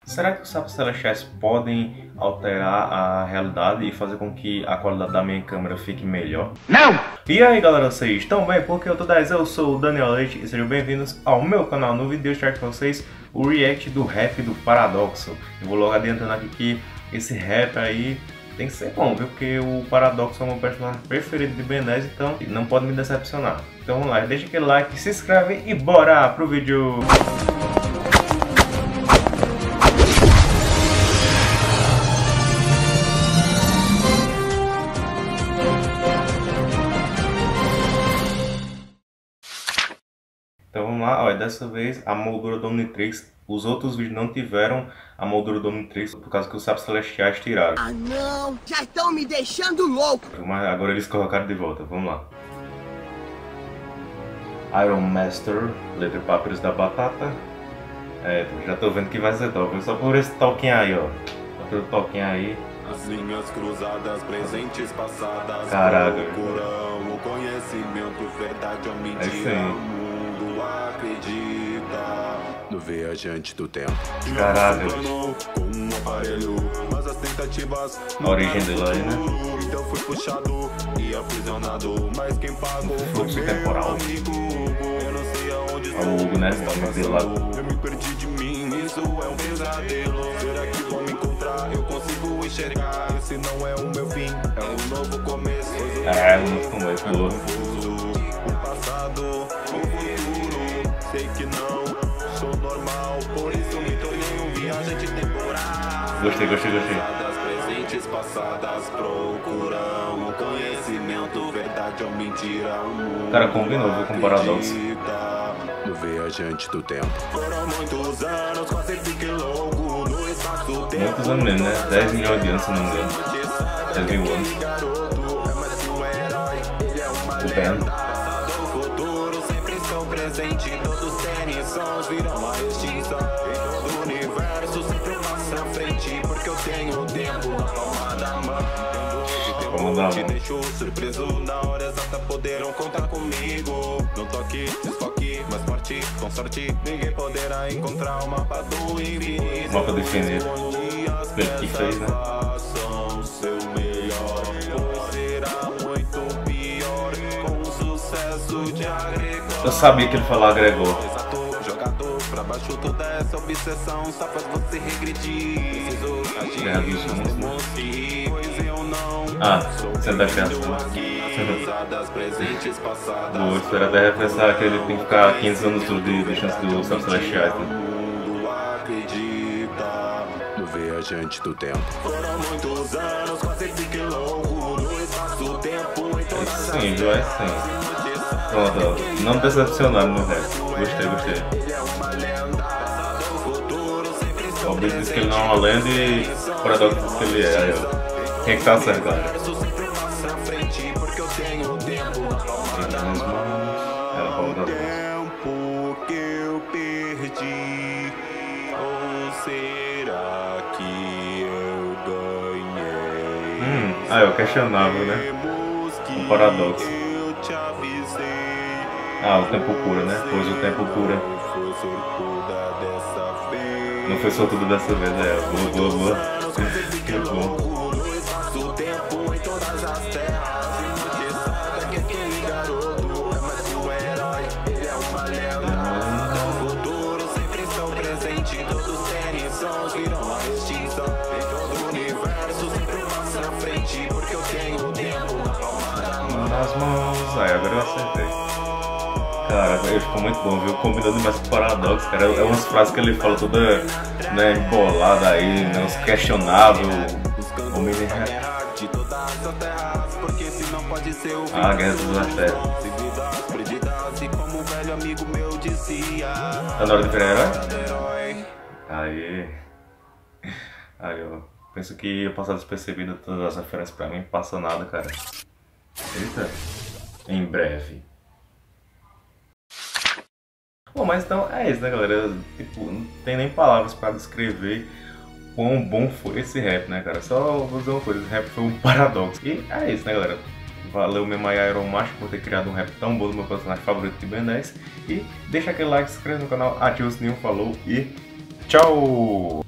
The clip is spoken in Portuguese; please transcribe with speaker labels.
Speaker 1: Será que os sapos celestiais podem alterar a realidade e fazer com que a qualidade da minha câmera fique melhor?
Speaker 2: Não!
Speaker 1: E aí galera, vocês estão bem? Porque eu tô 10, eu sou o Daniel Leite e sejam bem-vindos ao meu canal. No vídeo de hoje eu trago pra vocês o react do rap do Paradoxo. Eu vou logo adiantando aqui que esse rap aí tem que ser bom, viu? Porque o Paradoxo é o meu personagem preferido de Ben 10, então não pode me decepcionar. Então vamos lá, deixa aquele like, se inscreve e bora pro vídeo! Então vamos lá, olha, dessa vez a moldura do Omnitrix, os outros vídeos não tiveram a moldura do Omnitrix por causa que os sapos celestiais tiraram.
Speaker 2: Ah não, já estão me deixando louco!
Speaker 1: Mas agora eles colocaram de volta, vamos lá. Iron Master, letra Papyrus da Batata. Já tô vendo que vai ser top, só por esse toquinho aí, ó. Só pelo toquinho aí.
Speaker 3: As linhas cruzadas, presentes, passadas.
Speaker 1: Caraca.
Speaker 3: Procuram o conhecimento, verdade ou mentira. O mundo acredita no viajante do tempo.
Speaker 1: Caraca.
Speaker 3: Com um aparelho, mas as tentativas.
Speaker 1: A origem dele aí, né?
Speaker 3: Então fui puxado e aprisionado. Mas quem pagou foi
Speaker 1: Fluxo temporal.
Speaker 3: amigo. Eu não sei aonde
Speaker 1: É o Hugo, né? O nome dele lá.
Speaker 3: eu me perdi de mim, isso é um pesadelo. Será que vou me encontrar? Eu consigo enxergar. Esse não é o meu fim, é um novo começo.
Speaker 1: Não começo, pô.
Speaker 3: Confuso, o passado, o futuro. Sei que não sou normal, por isso me tornei um viajante temporal.
Speaker 1: Gostei.
Speaker 3: Das presentes, passadas, procuram o conhecimento, verdade ou mentira. O mundo
Speaker 1: Cara, combinou, viu, com o Paradoxo.
Speaker 3: no viajante do tempo. Foram muitos anos, quase fiquei louco no espaço-tempo.
Speaker 1: Muitos anos mesmo, né? 10 milhões de anos, se não me engano. 10 mil anos. O Ben.
Speaker 3: O futuro sempre estão presente. Todos têm sons, viram a extinção. Em todo o universo sempre passa à frente. Porque eu tenho o tempo na palma da mão. Te deixo surpreso na hora exata, poderão contar comigo. Não toque, desfoque, mais forte, com sorte. Ninguém poderá encontrar o mapa do infinito.
Speaker 1: Mapa do infinito. Ele que fez, né?
Speaker 3: Façam seu melhor, pois será muito pior. Com o sucesso de agregar.
Speaker 1: Eu sabia que ele falou agregou.
Speaker 3: Exato, jogador, pra baixo toda essa obsessão só faz você regredir. Preciso
Speaker 1: Guerra dos
Speaker 3: agir,
Speaker 1: Mundos, né?
Speaker 3: mostrar, pois eu não
Speaker 1: Você é da criança.
Speaker 3: usadas, presentes, passadas.
Speaker 1: Vou esperar até repensar que ele tem que ficar 15 anos de chance dos sapos celestiais, né?
Speaker 3: mundo acredita no viajante do tempo. Foram muitos anos, quase fiquei louco no espaço-tempo. Então
Speaker 1: Sim, viu? É sim. Pronto, ó. Não decepcionaram no rap. Gostei.
Speaker 3: ele é uma lenda do futuro, sempre
Speaker 1: O Obed disse que ele não é uma lenda e o Paradoxo disse que ele é. Aí, ó. Quem é que tá certo, galera?
Speaker 3: sempre passa à frente, porque eu tenho o tempo na palma da mão.
Speaker 1: Ela falou da
Speaker 3: Tempo que eu perdi, ou será que eu ganhei?
Speaker 1: Aí, ó, questionável, né? O Paradoxo.
Speaker 3: Eu te avisei.
Speaker 1: O tempo cura, né? Pois o tempo cura.
Speaker 3: Foi sortuda dessa vez.
Speaker 1: Não foi sortudo dessa vez, boa. Que bom.
Speaker 3: No espaço-tempo, em todas as terras. Você sabe que aquele garoto é mais que um herói. Ele é uma lenda. No futuro sempre estão presentes. Todos têm sons, viram a extinção. Em todo o universo sempre passa à frente. Porque eu tenho o tempo na palma da mão.
Speaker 1: Nas mãos. Aí, agora eu acertei. Cara, ele ficou muito bom, viu? Combinando mais com o Paradoxo, cara. É umas frases que ele fala toda, né, embolada aí, né? Uns questionáveis. O mini rap.
Speaker 3: De todas as terras, porque se não pode ser o
Speaker 1: Guerra das Terras.
Speaker 3: Se vidas perdidas, e como um velho amigo meu dizia,
Speaker 1: Tá na hora de virar herói?
Speaker 3: herói.
Speaker 1: Aí, ó. Penso que ia passar despercebido todas as referências pra mim, não passa nada, cara. Eita. Em breve. Bom, mas então é isso, né, galera? Tipo, não tem nem palavras pra descrever quão bom foi esse rap, né, cara? Só vou dizer uma coisa, esse rap foi um paradoxo. E é isso, né, galera? Valeu mesmo aí, Iron Master, por ter criado um rap tão bom do meu personagem favorito de Ben 10. E deixa aquele like, se inscreve no canal, ativa o sininho, falou e tchau!